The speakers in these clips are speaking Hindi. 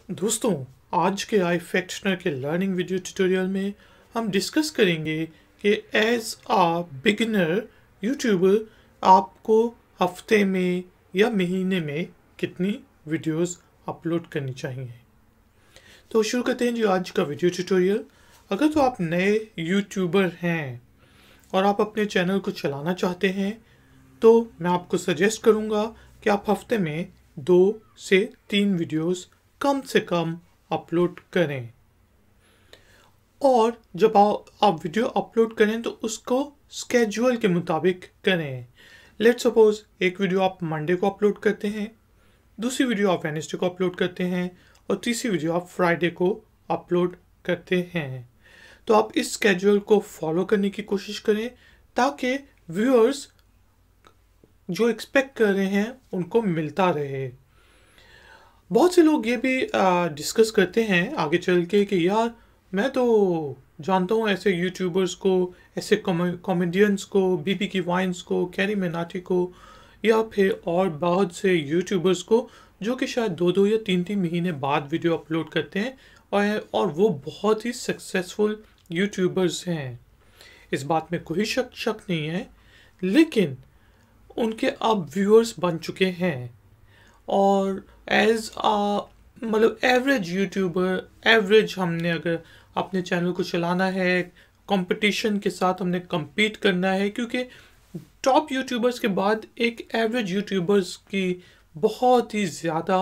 दोस्तों, आज के आई फैक्शनर के लर्निंग वीडियो ट्यूटोरियल में हम डिस्कस करेंगे कि एज आ बिगिनर यूट्यूबर आपको हफ्ते में या महीने में कितनी वीडियोस अपलोड करनी चाहिए। तो शुरू करते हैं जी आज का वीडियो ट्यूटोरियल। अगर तो आप नए यूट्यूबर हैं और आप अपने चैनल को चलाना चाहते हैं तो मैं आपको सजेस्ट करूंगा कि आप हफ्ते में 2 से 3 वीडियोस कम से कम अपलोड करें। और जब आप वीडियो अपलोड करें तो उसको स्केड्यूल के मुताबिक करें। लेट्स सपोज एक वीडियो आप मंडे को अपलोड करते हैं, दूसरी वीडियो आप वेडनेसडे को अपलोड करते हैं और तीसरी वीडियो आप फ्राइडे को अपलोड करते हैं। तो आप इस स्केड्यूल को फॉलो करने की कोशिश करें ताकि व्यूअर्स जो एक्सपेक्ट कर रहे हैं उनको मिलता रहे। बहुत से लोग ये भी डिस्कस करते हैं आगे चल के कि यार मैं तो जानता हूँ ऐसे यूट्यूबर्स को, ऐसे कॉमेडियंस को, बीबी की वाइन्स को, कैरी मिनाटी को या फिर और बहुत से यूट्यूबर्स को जो कि शायद 2-2 या 3-3 महीने बाद वीडियो अपलोड करते हैं और वो बहुत ही सक्सेसफुल यूट्यूबर्स हैं। इस बात में कोई शक नहीं है, लेकिन उनके अब व्यूअर्स बन चुके हैं और एज मतलब एवरेज यूट्यूबर, एवरेज हमने अगर अपने चैनल को चलाना है, कंपटीशन के साथ हमने compete करना है, क्योंकि टॉप यूट्यूबर्स के बाद एक एवरेज यूट्यूबर्स की बहुत ही ज़्यादा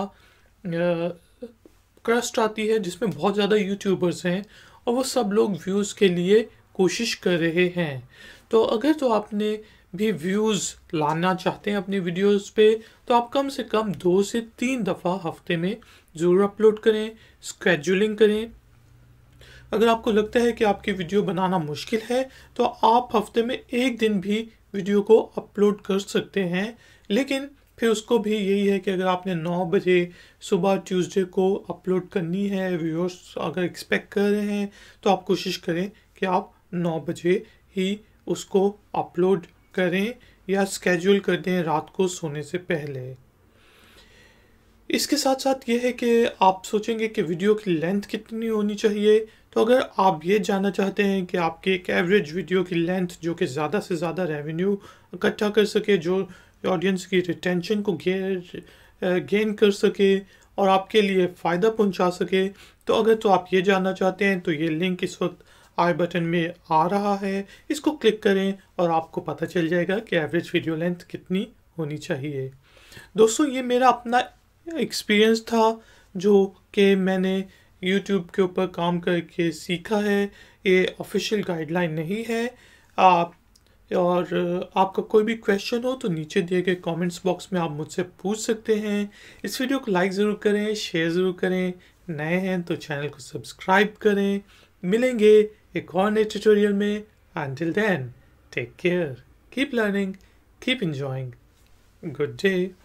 क्रस्ट आती है जिसमें बहुत ज़्यादा यूट्यूबर्स हैं और वो सब लोग व्यूज़ के लिए कोशिश कर रहे हैं। तो अगर तो आपने भी व्यूज़ लाना चाहते हैं अपनी वीडियोस पे तो आप कम से कम 2 से 3 दफ़ा हफ्ते में ज़रूर अपलोड करें, स्केड्यूलिंग करें। अगर आपको लगता है कि आपकी वीडियो बनाना मुश्किल है तो आप हफ्ते में एक दिन भी वीडियो को अपलोड कर सकते हैं, लेकिन फिर उसको भी यही है कि अगर आपने 9 बजे सुबह ट्यूसडे को अपलोड करनी है, व्यूअर्स अगर एक्सपेक्ट कर रहे हैं तो आप कोशिश करें कि आप 9 बजे ही उसको अपलोड करें या स्केड्यूल कर दें रात को सोने से पहले। इसके साथ साथ ये है कि आप सोचेंगे कि वीडियो की लेंथ कितनी होनी चाहिए। तो अगर आप ये जानना चाहते हैं कि आपकी एक एवरेज वीडियो की लेंथ जो कि ज़्यादा से ज़्यादा रेवेन्यू इकट्ठा कर सके, जो ऑडियंस की रिटेंशन को गेन कर सके और आपके लिए फ़ायदा पहुंचा सके, तो अगर तो आप ये जानना चाहते हैं तो ये लिंक इस वक्त आई बटन में आ रहा है, इसको क्लिक करें और आपको पता चल जाएगा कि एवरेज वीडियो लेंथ कितनी होनी चाहिए। दोस्तों, ये मेरा अपना एक्सपीरियंस था जो कि मैंने YouTube के ऊपर काम करके सीखा है। ये ऑफिशियल गाइडलाइन नहीं है। और आपका कोई भी क्वेश्चन हो तो नीचे दिए गए कमेंट्स बॉक्स में आप मुझसे पूछ सकते हैं। इस वीडियो को लाइक ज़रूर करें, शेयर ज़रूर करें, नए हैं तो चैनल को सब्सक्राइब करें। मिलेंगे एक और नए ट्यूटोरियल में। Until then, take care, keep learning, keep enjoying. Good day.